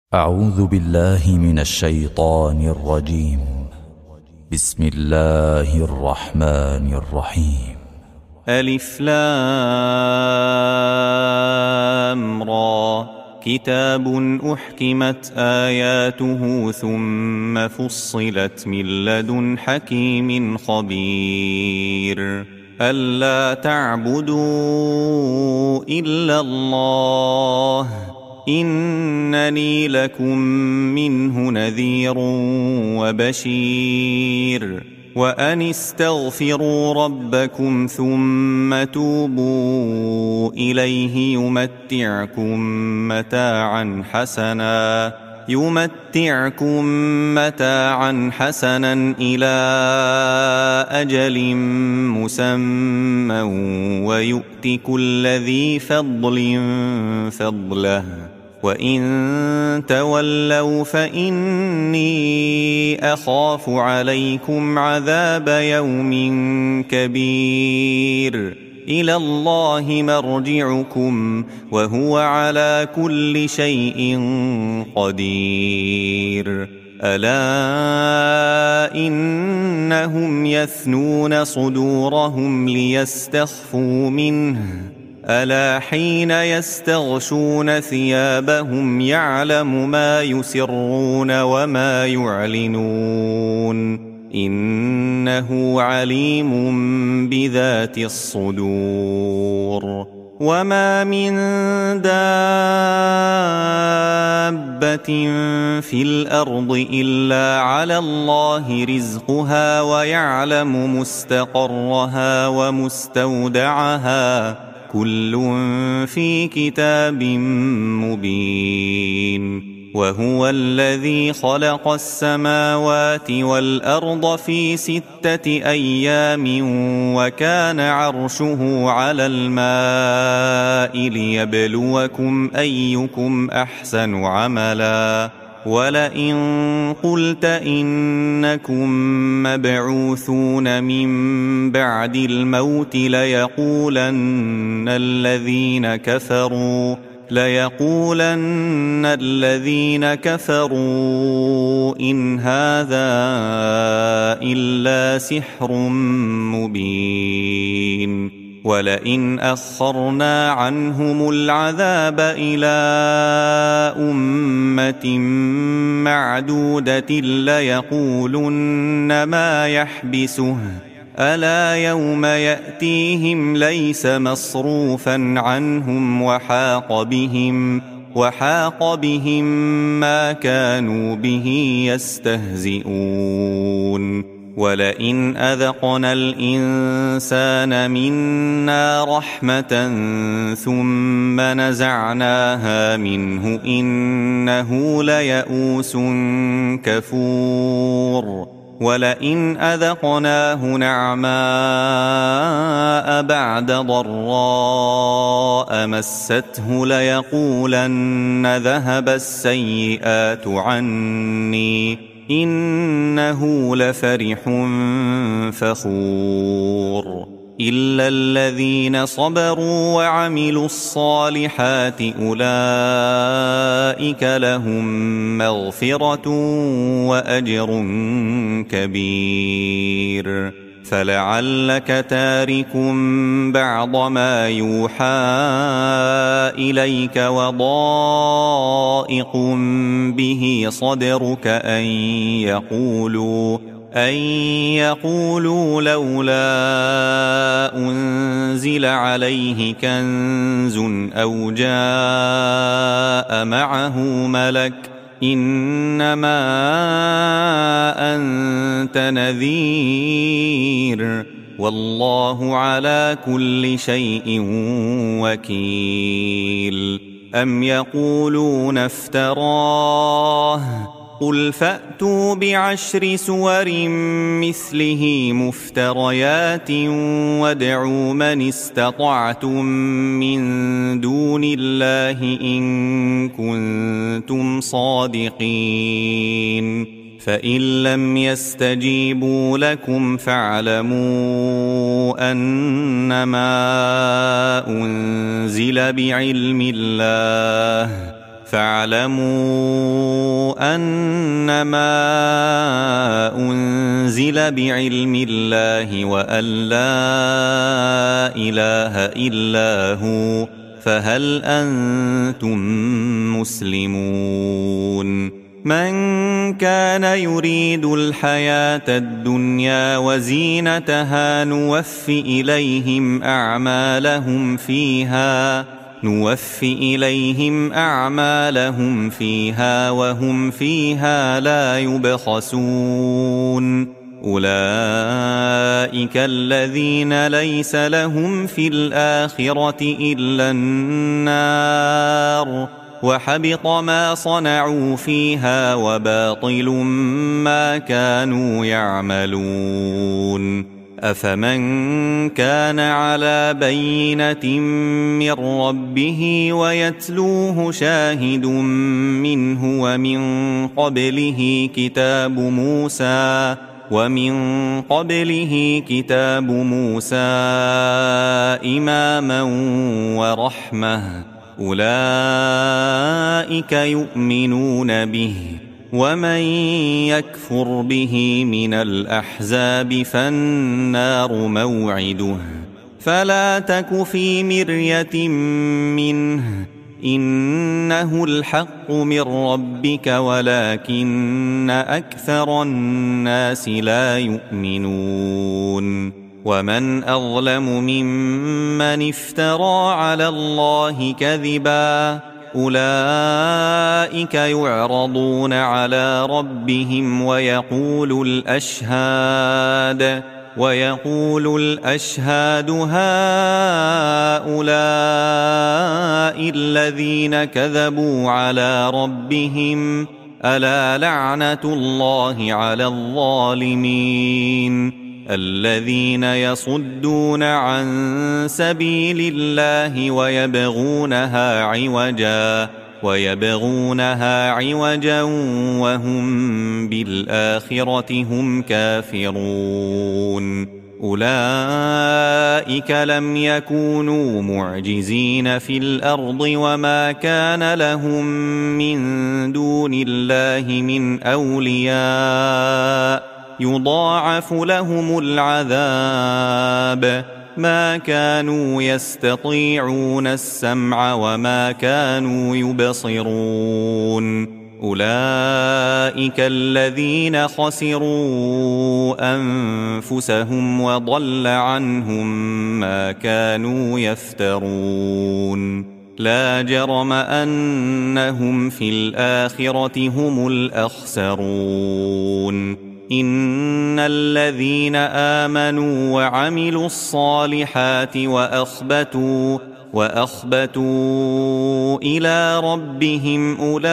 أعوذ بالله من الشيطان الرجيم. بسم الله الرحمن الرحيم. ألف لام را كتاب أحكمت آياته ثم فصلت من لدن حكيم خبير ألا تعبدوا إلا الله إنني لكم منه نذير وبشير وأن استغفروا ربكم ثم توبوا إليه يمتعكم متاعا حسنا إلى أجل مسمى ويؤت كل ذي فضل فضله وإن تولوا فإني أخاف عليكم عذاب يوم كبير إلى الله مرجعكم وهو على كل شيء قدير ألا إنهم يثنون صدورهم ليستخفوا منه ألا حين يستغشون ثيابهم يعلم ما يسرون وما يعلنون إنه عليم بذات الصدور وما من دابة في الأرض إلا على الله رزقها ويعلم مستقرها ومستودعها كل في كتاب مبين وهو الذي خلق السماوات والأرض في 6 أيام وكان عرشه على الماء ليبلوكم أيكم أحسن عملا ولئن قلت إنكم مبعوثون من بعد الموت ليقولن الذين كفروا إن هذا إلا سحر مبين ولئن أخرنا عنهم العذاب إلى أمة معدودة ليقولن ما يحبسه ألا يوم يأتيهم ليس مصروفا عنهم وحاق بهم ما كانوا به يستهزئون ولئن أذقنا الإنسان منا رحمة ثم نزعناها منه إنه ليئوس كفور ولئن أذقناه نعماء بعد ضراء مسته ليقولن ذهب السيئات عني إنه لفرح فخور إلا الذين صبروا وعملوا الصالحات أولئك لهم مغفرة وأجر كبير فلعلك تارك بعض ما يوحى إليك وضائق به صدرك أن يقولوا لولا أنزل عليه كنز أو جاء معه ملك إنما أنت نذير والله على كل شيء وكيل أم يقولون افتراه قل فأتوا ب10 سور مثله مفتريات وادعوا من استطعتم من دون الله إن كنتم صادقين فإن لم يستجيبوا لكم فاعلموا أنما أنزل بعلم الله فاعلموا أنما أنزل بعلم الله وأن لا إله إلا هو فهل أنتم مسلمون من كان يريد الحياة الدنيا وزينتها نوفِ إليهم أعمالهم فيها وهم فيها لا يبخسون أولئك الذين ليس لهم في الآخرة إلا النار وحبط ما صنعوا فيها وباطل ما كانوا يعملون أفمن كان على بينة من ربه ويتلوه شاهد منه ومن قبله كتاب موسى إماما ورحمة أولئك يؤمنون به ومن يكفر به من الأحزاب فالنار موعده فلا تك في مرية منه إنه الحق من ربك ولكن أكثر الناس لا يؤمنون ومن أظلم ممن افترى على الله كذبا أولئك يعرضون على ربهم ويقول الأشهاد هؤلاء الذين كذبوا على ربهم ألا لعنة الله على الظالمين الذين يصدون عن سبيل الله ويبغونها عوجا وهم بالآخرة هم كافرون أولئك لم يكونوا معجزين في الأرض وما كان لهم من دون الله من أولياء يضاعف لهم العذاب ما كانوا يستطيعون السمع وما كانوا يبصرون أولئك الذين خسروا أنفسهم وضل عنهم ما كانوا يفترون لا جرم أنهم في الآخرة هم الأخسرون إن الذين آمنوا وعملوا الصالحات وأخبتوا إلى ربهم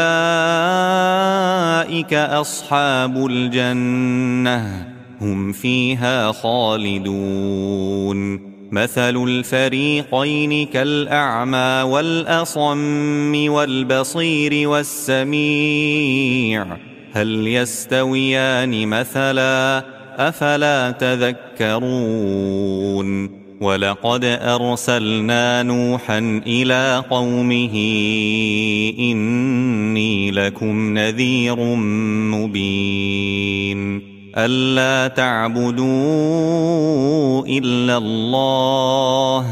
أولئك أصحاب الجنة هم فيها خالدون مثل الفريقين كالأعمى والأصم والبصير والسميع هل يستويان مثلا أفلا تذكرون ولقد أرسلنا نوحا إلى قومه إني لكم نذير مبين ألا تعبدوا إلا الله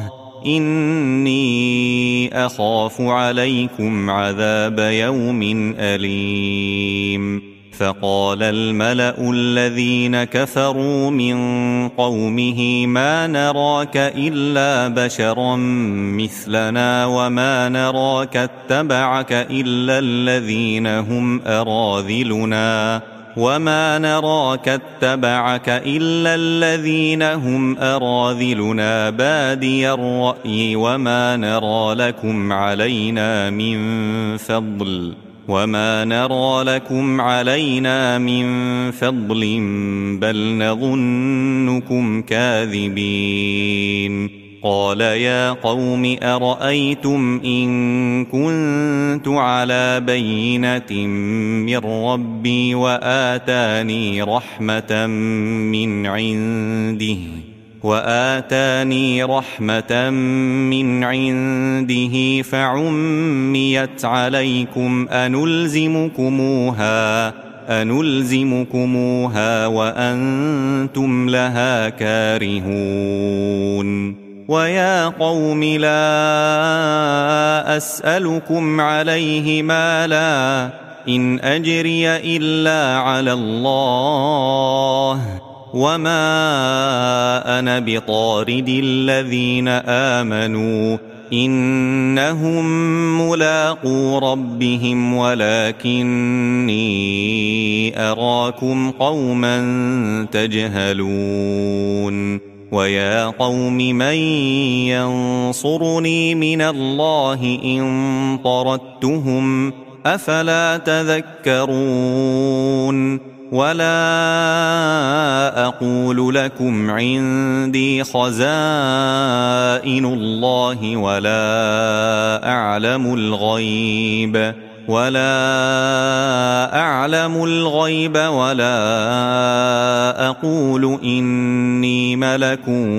إني أخاف عليكم عذاب يوم أليم فقال الملأ الذين كفروا من قومه ما نراك إلا بشرا مثلنا وما نراك اتبعك إلا الذين هم أراذلنا بادي الرأي وما نرى لكم علينا من فضل بل نظنكم كاذبين قال يا قوم أرأيتم إن كنت على بينة من ربي وآتاني رحمة من عنده وآتاني رحمة من عنده فعميت عليكم أنلزمكموها وأنتم لها كارهون ويا قوم لا أسألكم عليه مالا إن أجري إلا على الله وما أنا بطارد الذين آمنوا إنهم ملاقو ربهم ولكني أراكم قوما تجهلون ويا قوم من ينصرني من الله إن طردتهم أفلا تذكرون ولا أقول لكم عندي خزائن الله ولا أعلم الغيب ولا أقول إني ملك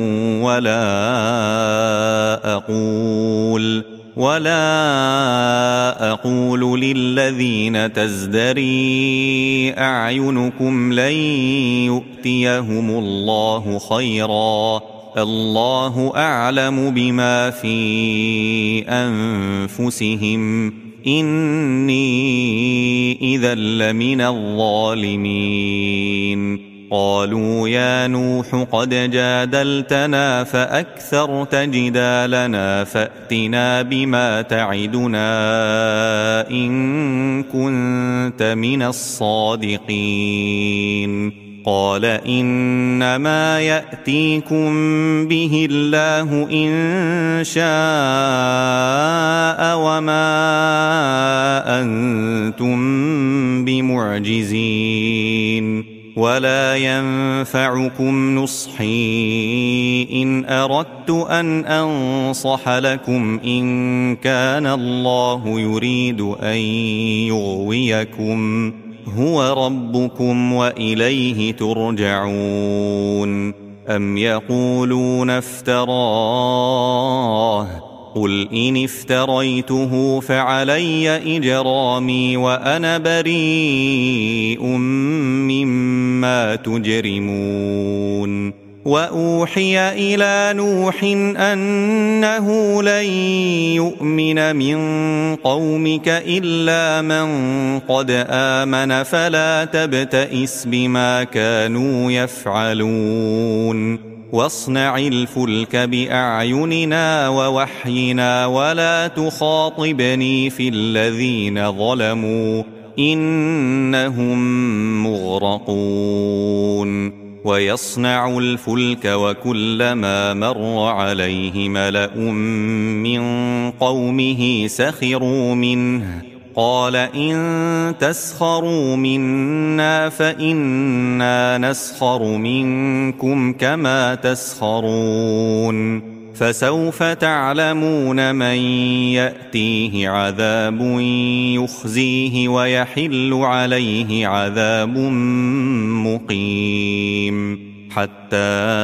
ولا أقول للذين تزدري أعينكم لن يؤتيهم الله خيرا الله أعلم بما في أنفسهم إني إذا لمن الظالمين قالوا يا نوح قد جادلتنا فأكثرت جدالنا فأتنا بما تعدنا إن كنت من الصادقين قال إنما يأتيكم به الله إن شاء وما أنتم بمعجزين ولا ينفعكم نصحي إن أردت أن أنصح لكم إن كان الله يريد أن يغويكم هو ربكم وإليه ترجعون أم يقولون افتراه قل إن افتريته فعلي إجرامي وأنا بريء مما تجرمون وأوحي إلى نوح أنه لن يؤمن من قومك إلا من قد آمن فلا تبتئس بما كانوا يفعلون واصنع الفلك بأعيننا ووحينا ولا تخاطبني في الذين ظلموا إنهم مغرقون ويصنع الفلك وكلما مر عليه ملأ من قومه سخروا منه قال إن تسخروا منا فإنا نسخر منكم كما تسخرون فسوف تعلمون من يأتيه عذاب يخزيه ويحل عليه عذاب مقيم حتى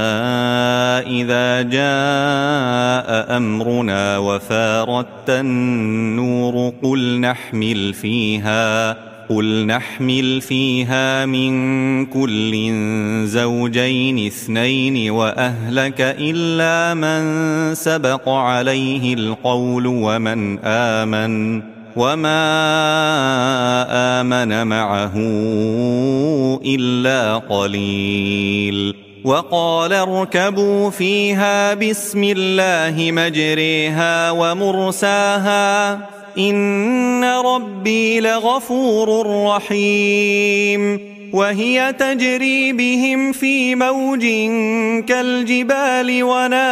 إذا جاء أمرنا وفارت النور قل نحمل فيها من كل زوجين اثنين وأهلك إلا من سبق عليه القول وما آمن معه إلا قليل وقال اركبوا فيها بسم الله مجريها ومرساها إن ربي لغفور رحيم وهي تجري بهم في موج كالجبال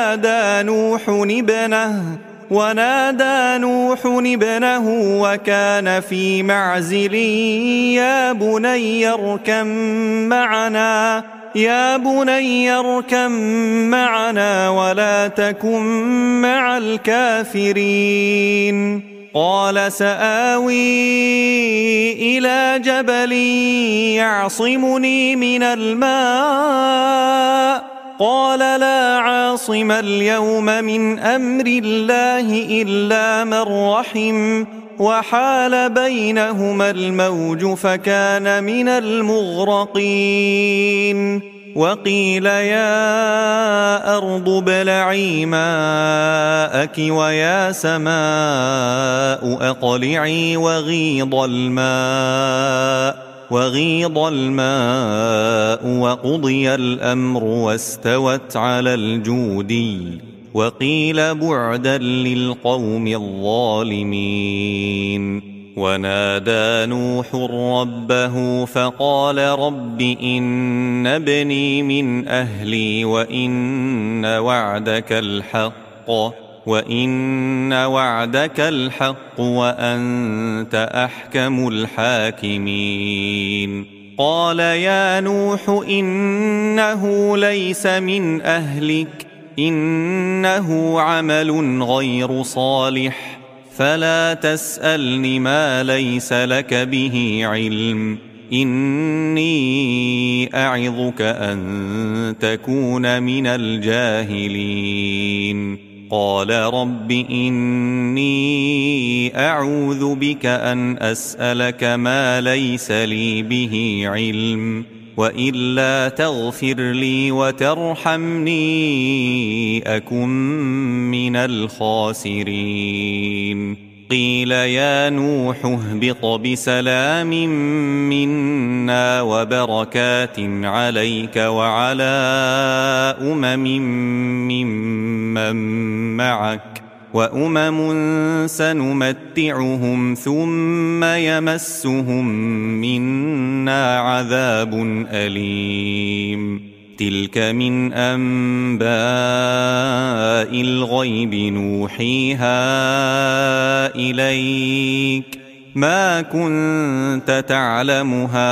ونادى نوح ابنه وكان في معزل يا بني اركم معنا ولا تكن مع الكافرين قال سآوي إلى جبل يعصمني من الماء قال لا عاصم اليوم من أمر الله إلا من رحم وحال بينهما الموج فكان من المغرقين وقيل يا أرض ابلعي ماءك ويا سماء أقلعي وغيض الماء وقضي الأمر واستوت على الجودي وقيل بعدا للقوم الظالمين ونادى نوح ربه فقال رب إن ابني من أهلي وإن وعدك الحق وأنت أحكم الحاكمين قال يا نوح إنه ليس من أهلك إنه عمل غير صالح فلا تسألني ما ليس لك به علم إني أعظك أن تكون من الجاهلين قال رب إني أعوذ بك أن أسألك ما ليس لي به علم وإلا تغفر لي وترحمني أكن من الخاسرين قيل يا نوح اهبط بسلام منا وبركات عليك وعلى ممن معك وأمم سنمتعهم ثم يمسهم منا عذاب أليم تلك من أنباء الغيب نوحيها إليك ما كنت تعلمها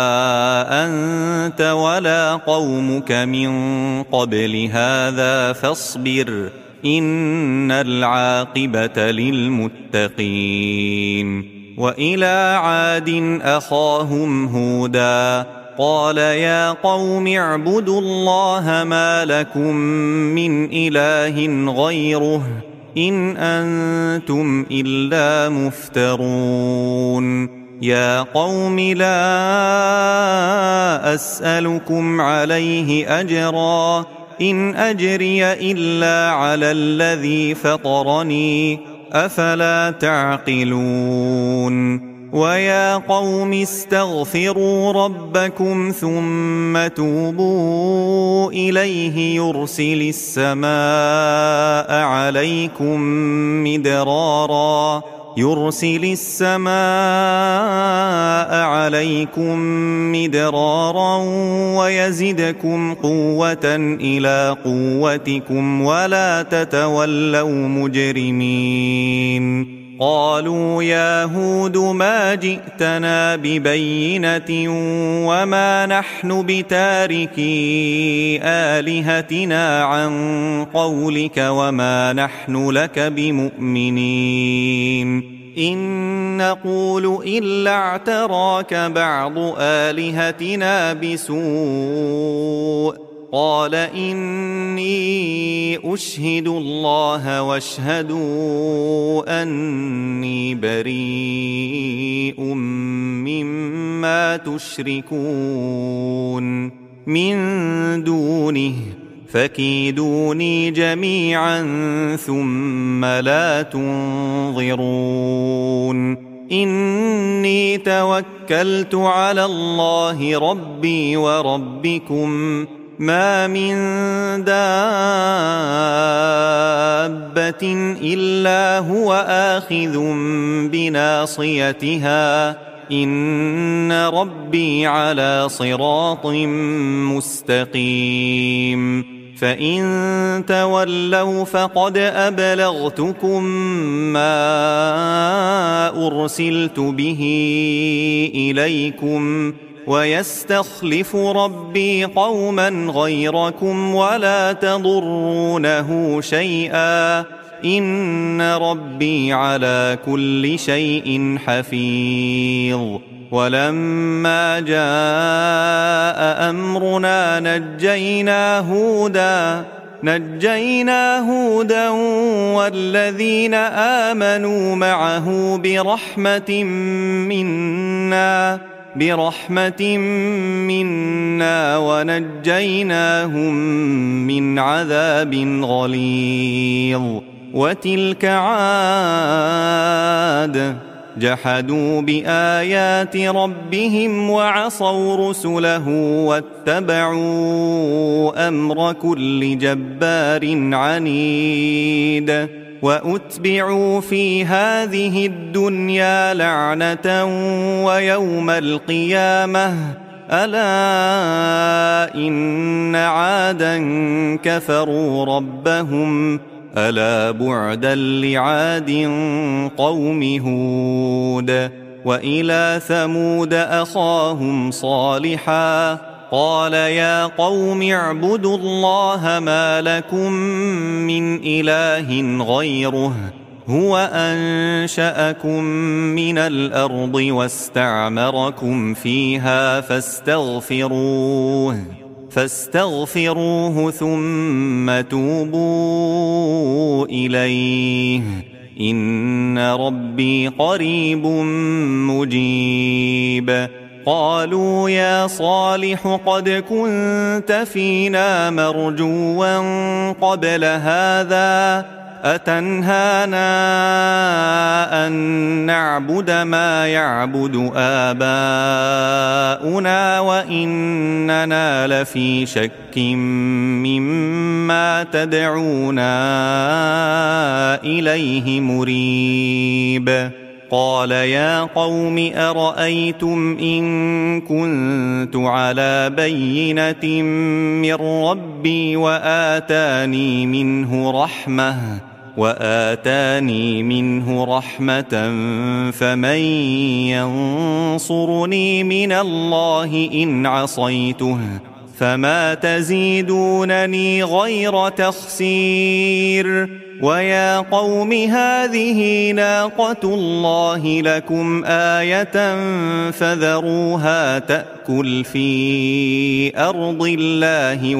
أنت ولا قومك من قبل هذا فاصبر إن العاقبة للمتقين وإلى عاد أخاهم هودا قال يا قوم اعبدوا الله ما لكم من إله غيره إن أنتم إلا مفترون يا قوم لا أسألكم عليه أجرا إن أجري إلا على الذي فطرني أفلا تعقلون ويا قوم استغفروا ربكم ثم توبوا إليه يرسل السماء عليكم مدرارا ويزدكم قوة إلى قوتكم ولا تتولوا مجرمين قالوا يا هود ما جئتنا ببينة وما نحن بتاركي آلهتنا عن قولك وما نحن لك بمؤمنين إن نقول إلا اعتراك بعض آلهتنا بسوء قال إني أشهد الله واشهدوا أني بريء مما تشركون من دونه فكيدوني جميعا ثم لا تنظرون إني توكلت على الله ربي وربكم ما من دابة إلا هو آخذ بناصيتها إن ربي على صراط مستقيم فإن تولوا فقد أبلغتكم ما أرسلت به إليكم ويستخلف ربي قوما غيركم ولا تضرونه شيئا إن ربي على كل شيء حفيظ ولما جاء أمرنا نجينا هودا والذين آمنوا معه برحمة منا ونجيناهم من عذاب غليظ. وتلك عاد جحدوا بآيات ربهم وعصوا رسله واتبعوا أمر كل جبار عنيد. وأتبعوا في هذه الدنيا لعنة ويوم القيامة ألا إن عادا كفروا ربهم ألا بعدا لعاد قوم هود. وإلى ثمود أخاهم صالحا قال يا قوم اعبدوا الله ما لكم من إله غيره هو أنشأكم من الأرض واستعمركم فيها فاستغفروه ثم توبوا إليه إن ربي قريب مجيب. قالوا يا صالح قد كنت فينا مرجوا قبل هذا أتنهانا أن نعبد ما يعبد آباؤنا وإننا لفي شك مما تدعونا إليه مريب. قال يا قوم أرأيتم إن كنت على بينة من ربي وآتاني منه رحمة فمن ينصرني من الله إن عصيته فما تزيدونني غير تخسير. ويا قوم هذه ناقة الله لكم آية فذروها تأكل في أرض الله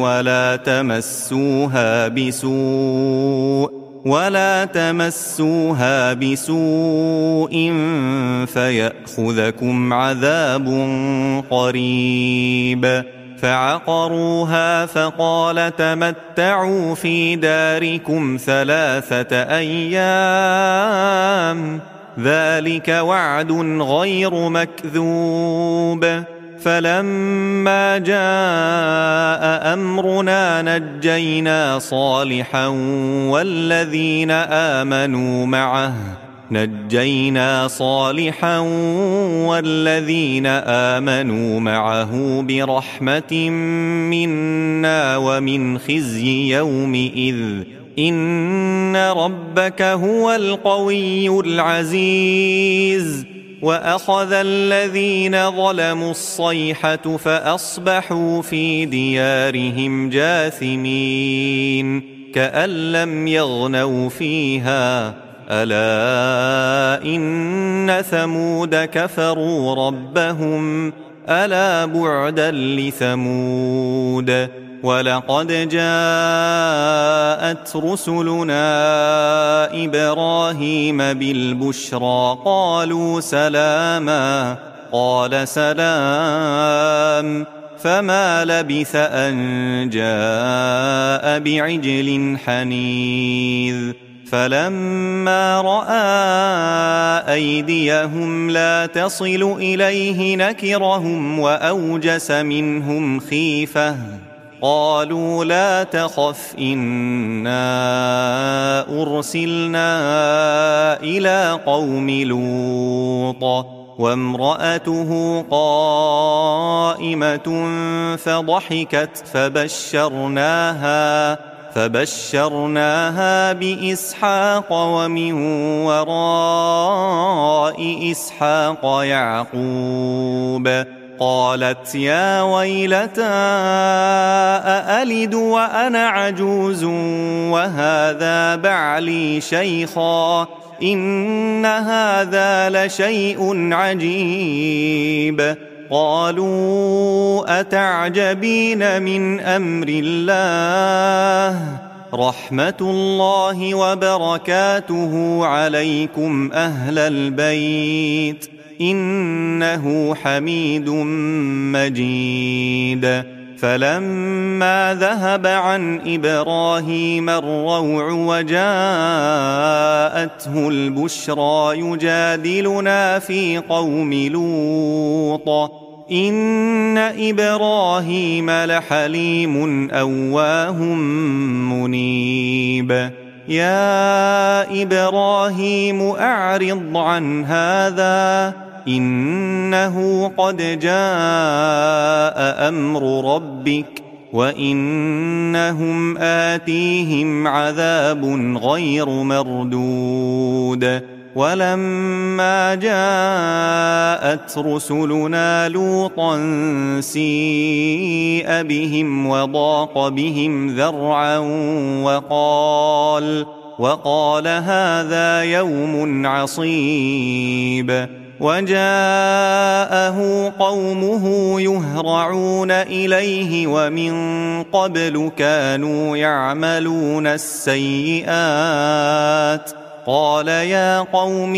ولا تمسوها بسوء فيأخذكم عذاب قريب. فعقروها فقال تمتعوا في داركم 3 أيام ذلك وعد غير مكذوب. فلما جاء أمرنا نجينا صالحا والذين آمنوا معه برحمة منا ومن خزي يومئذ إن ربك هو القوي العزيز. وأخذ الذين ظلموا الصيحة فأصبحوا في ديارهم جاثمين كأن لم يغنوا فيها ألا إن ثمود كفروا ربهم ألا بعدا لثمود. ولقد جاءت رسلنا إبراهيم بالبشرى قالوا سلاما قال سلام فما لبث أن جاء بعجل حنيذ. فلما رأى أيديهم لا تصل إليه نكرهم وأوجس منهم خيفة قالوا لا تخف إنا أرسلنا إلى قوم لوط وامرأته قائمة فضحكت فبشرناها بإسحاق ومن وراء إسحاق يعقوب. قالت يا ويلتى أألد وأنا عجوز وهذا بعلي شيخا إن هذا لشيء عجيب قالوا أتعجبين من أمر الله رحمة الله وبركاته عليكم أهل البيت إنه حميد مجيد فلما ذهب عن إبراهيم الروع وجاءته البشرى يجادلنا في قوم لوط إن إبراهيم لحليم أواه منيب يا إبراهيم أعرض عن هذا إنه قد جاء أمر ربك وإنهم آتيهم عذاب غير مردود ولما جاءت رسلنا لوطا سيء بهم وضاق بهم ذرعا وقال هذا يوم عصيب وجاءه قومه يهرعون إليه ومن قبل كانوا يعملون السيئات قال يا قوم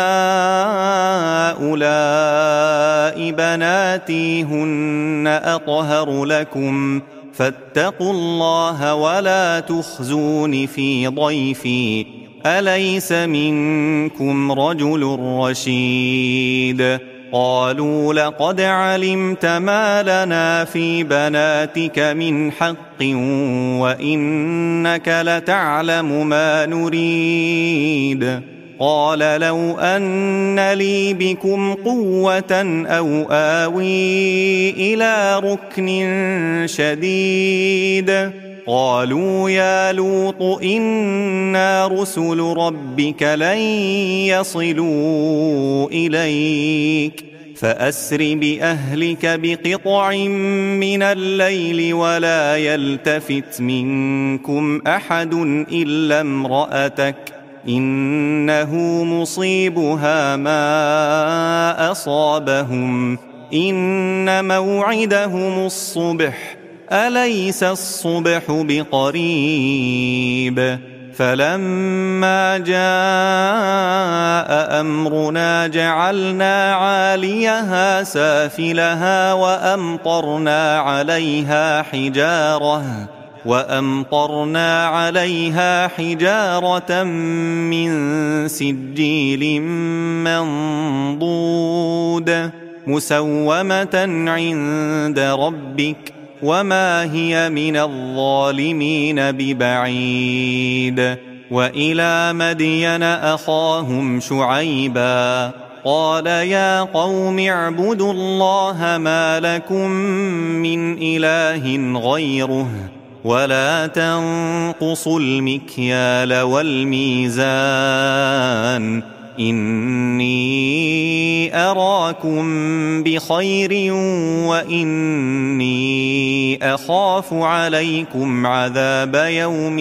هؤلاء بناتي هن أطهر لكم فاتقوا الله ولا تخزون في ضيفي أليس منكم رجل رشيد قالوا لقد علمت ما لنا في بناتك من حق وإنك لتعلم ما نريد قال لو أن لي بكم قوة أو آوي إلى ركن شديد قالوا يا لوط إنا رسل ربك لن يصلوا إليك فأسر بأهلك بقطع من الليل ولا يلتفت منكم أحد إلا امرأتك إنه مصيبها ما أصابهم إن موعدهم الصبح أليس الصبح بقريب فلما جاء أمرنا جعلنا عاليها سافلها وأمطرنا عليها حجارة من سجيل منضود مسومة عند ربك وما هي من الظالمين ببعيد وإلى مدين أخاهم شعيبا قال يا قوم اعبدوا الله ما لكم من إله غيره ولا تنقصوا المكيال والميزان إني أراكم بخير وإني أخاف عليكم عذاب يوم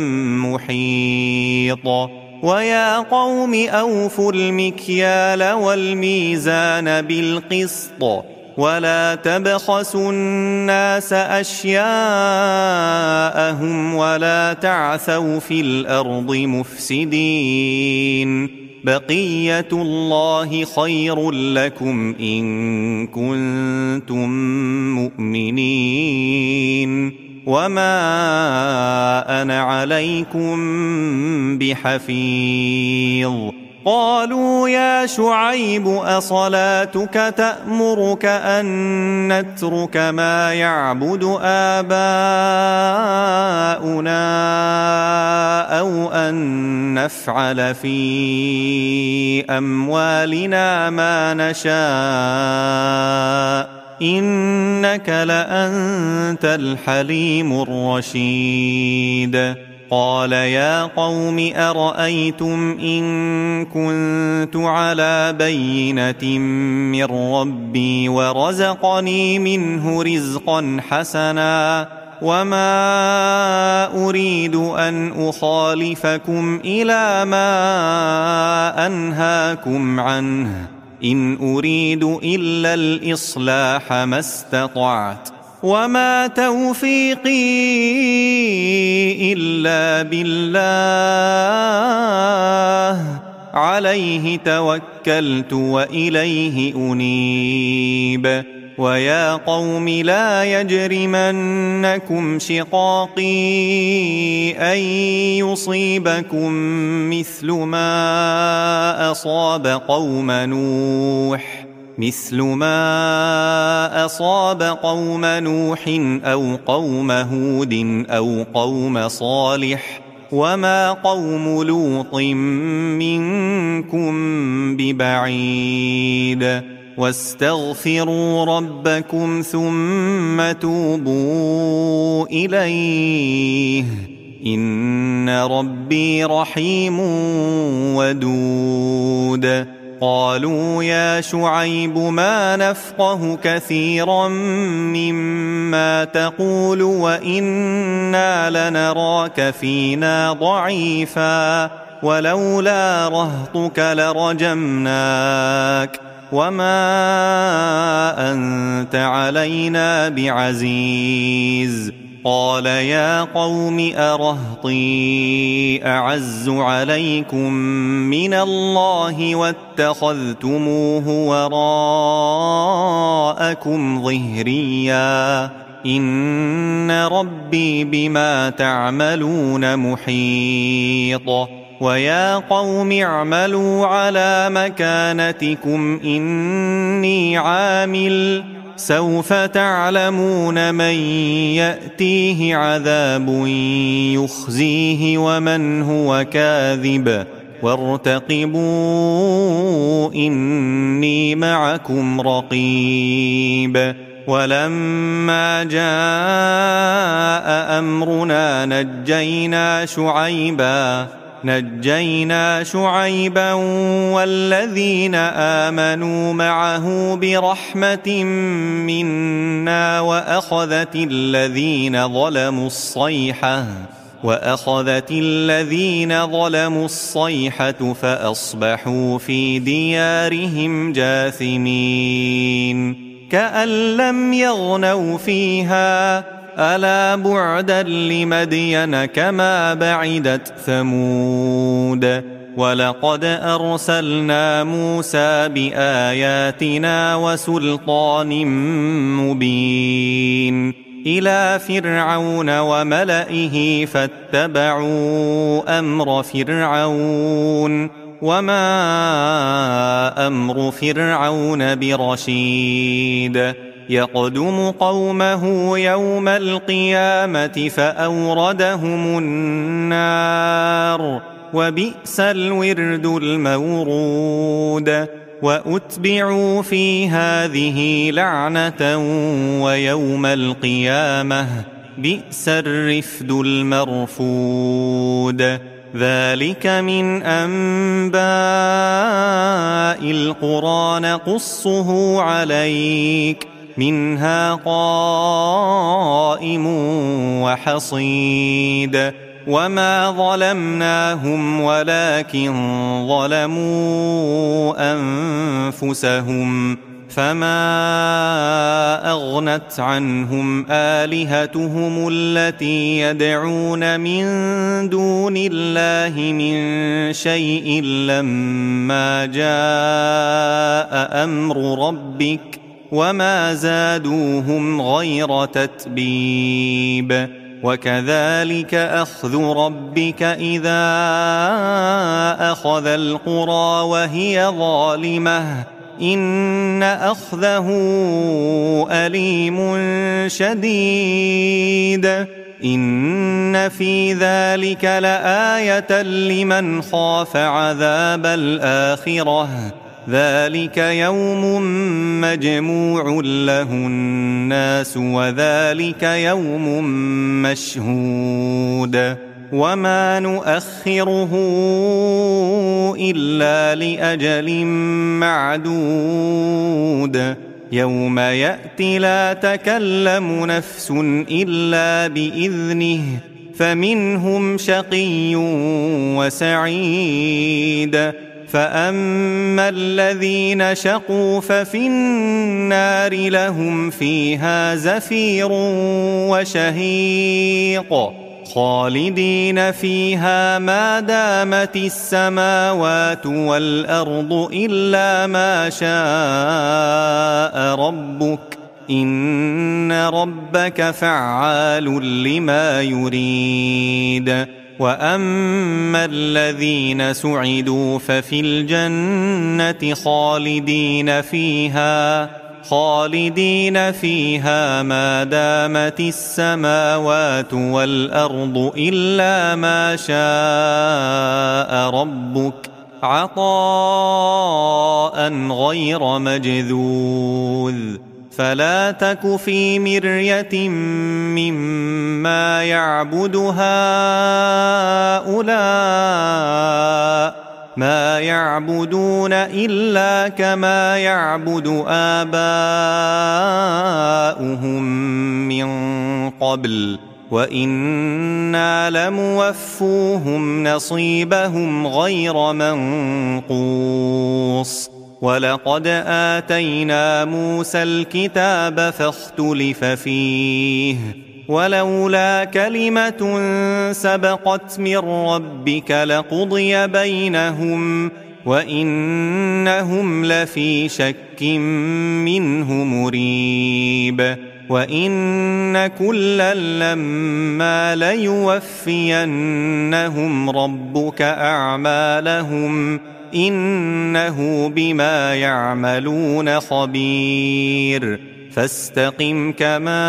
محيط ويا قوم أوفوا المكيال والميزان بالقسط ولا تبخسوا الناس أشياءهم ولا تعثوا في الأرض مفسدين بقية الله خير لكم إن كنتم مؤمنين وما أنا عليكم بحفيظ قالوا يا شعيب أصلاتك تأمرك أن نترك ما يعبد آباؤنا أو أن نفعل في أموالنا ما نشاء إنك لأنت الحليم الرشيد قال يا قوم أرأيتم إن كنت على بينة من ربي ورزقني منه رزقا حسنا وما أريد أن أخالفكم إلى ما أنهاكم عنه إن أريد إلا الإصلاح ما استطعت وما توفيقي إلا بالله عليه توكلت وإليه أنيب ويا قوم لا يجرمنكم شقاقي أن يصيبكم مثل ما أصاب قوم نوح أو قوم هود أو قوم صالح وما قوم لوط منكم ببعيد واستغفروا ربكم ثم توبوا إليه إن ربي رحيم ودود قالوا يا شعيب ما نفقه كثيرا مما تقول وإنا لنراك فينا ضعيفا ولولا رهطك لرجمناك وما أنت علينا بعزيز قال يا قوم أرهطي أعز عليكم من الله واتخذتموه وراءكم ظهريا إن ربي بما تعملون محيط ويا قوم اعملوا على مكانتكم إني عامل سوف تعلمون من يأتيه عذاب يخزيه ومن هو كاذب وارتقبوا إني معكم رقيب ولما جاء أمرنا نجينا شعيبا والذين آمنوا معه برحمة منا وأخذت الذين ظلموا الصيحة فأصبحوا في ديارهم جاثمين كأن لم يغنوا فيها ألا بعدا لمدين كما بعدت ثمود ولقد أرسلنا موسى بآياتنا وسلطان مبين إلى فرعون وملئه فاتبعوا أمر فرعون وما أمر فرعون برشيد يقدم قومه يوم القيامة فأوردهم النار وبئس الورد المورود وأتبعوا في هذه لعنة ويوم القيامة بئس الرفد المرفود ذلك من أنباء القرى نقصه عليك منها قائم وحصيد وما ظلمناهم ولكن ظلموا أنفسهم فما أغنت عنهم آلهتهم التي يدعون من دون الله من شيء لما جاء أمر ربك وما زادوهم غير تتبيب وكذلك أخذ ربك إذا أخذ القرى وهي ظالمة إن أخذه أليم شديد إن في ذلك لآية لمن خاف عذاب الآخرة ذلك يوم مجموع له الناس وذلك يوم مشهود وما نؤخره إلا لأجل معدود يوم يأتي لا تكلم نفس إلا بإذنه فمنهم شقي وسعيد فأما الذين شقوا ففي النار لهم فيها زفير وشهيق خالدين فيها ما دامت السماوات والأرض إلا ما شاء ربك إن ربك فعال لما يريد وأما الذين سعدوا ففي الجنة خالدين فيها ما دامت السماوات والأرض إلا ما شاء ربك عطاء غير مجذوذ فلا تك في مرية مما يعبد هؤلاء ما يعبدون إلا كما يعبد آباؤهم من قبل وإنا لموفوهم نصيبهم غير منقوص ولقد آتينا موسى الكتاب فاختلف فيه ولولا كلمة سبقت من ربك لقضي بينهم وإنهم لفي شك منه مريب وإن كلا لما ليوفينهم ربك أعمالهم إنه بما يعملون خبير فاستقم كما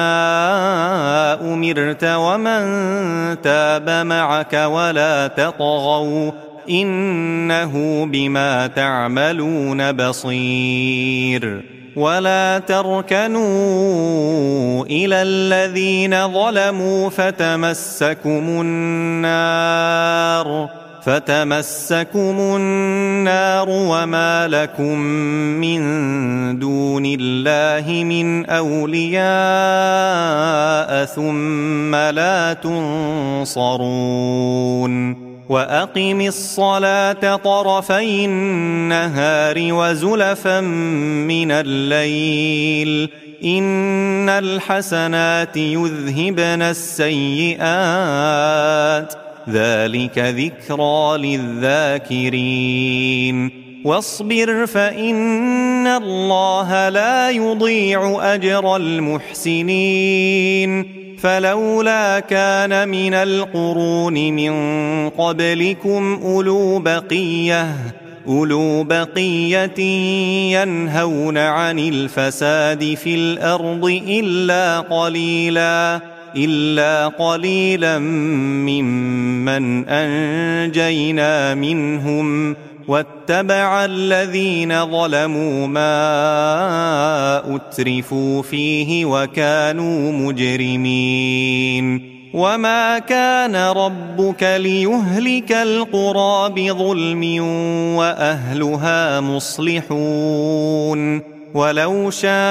أمرت ومن تاب معك ولا تطغوا إنه بما تعملون بصير ولا تركنوا إلى الذين ظلموا فتمسكم النار وما لكم من دون الله من أولياء ثم لا تنصرون وأقم الصلاة طرفي النهار وزلفا من الليل إن الحسنات يذهبن السيئات ذلك ذكرى للذاكرين واصبر فإن الله لا يضيع أجر المحسنين فلولا كان من القرون من قبلكم أولو بقية ينهون عن الفساد في الأرض إلا قليلا ممن أنجينا منهم واتبع الذين ظلموا ما أترفوا فيه وكانوا مجرمين وما كان ربك ليهلك القرى بظلم وأهلها مصلحون ولو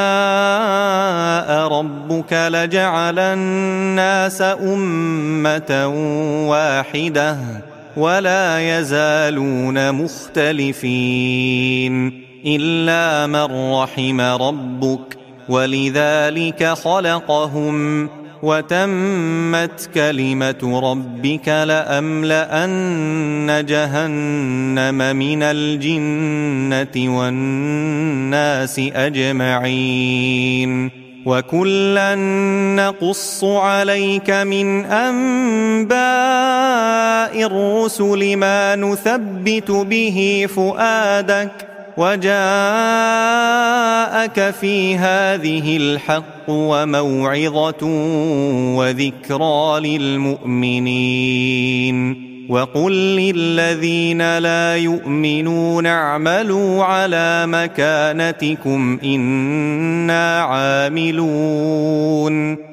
شاء ربك لجعل الناس أمة واحدة ولا يزالون مختلفين إلا من رحم ربك ولذلك خلقهم وتمت كلمة ربك لأملأن جهنم من الجنة والناس أجمعين وكلا نقص عليك من أنباء الرسل ما نثبت به فؤادك وجاءك في هذه الحق وموعظة وذكرى للمؤمنين وقل للذين لا يؤمنون اعملوا على مكانتكم إنا عاملون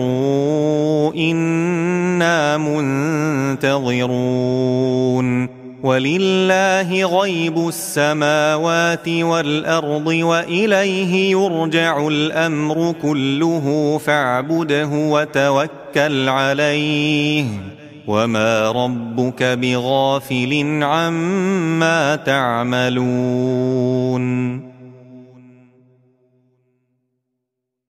وانتظروا إنا منتظرون ولله غيب السماوات والأرض وإليه يرجع الأمر كله فاعبده وتوكل عليه وما ربك بغافل عما تعملون